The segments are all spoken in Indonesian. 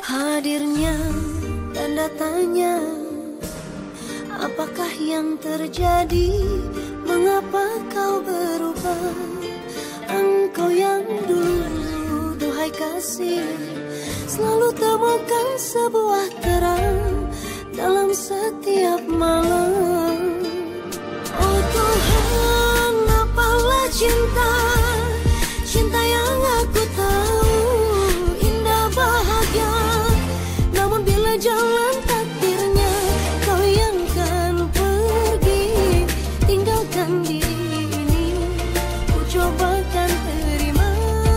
Hadirnya dan datanya, apakah yang terjadi? Mengapa kau berubah? Engkau yang dulu, duhai kasih, selalu temukan sebuah terang dalam setiap malam. Oh Tuhan, apalah cinta, cinta yang aku tahu indah bahagia, namun bila jalan takdirnya kau yang kan pergi, tinggalkan diri ini, ku coba kan terima.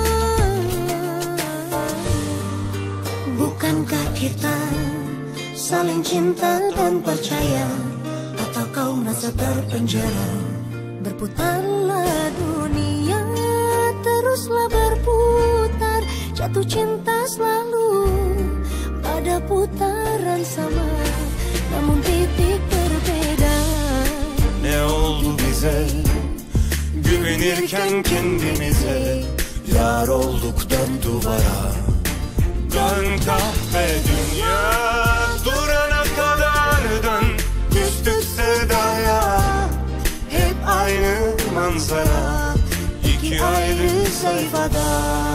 Bukankah kita saling cinta dan percaya, atau kau merasa terpenjara? Berputarlah dunia, teruslah berputar, jatuh cinta selalu pada putaran sama, namun titik berbeda. Ne oldu bize, güvenirken kendimize, yar olduk dön duvara. Dön kahve dünya, durana kadar dön, düştük sevdaya. Hep aynı manzara, iki ayrı sayfada.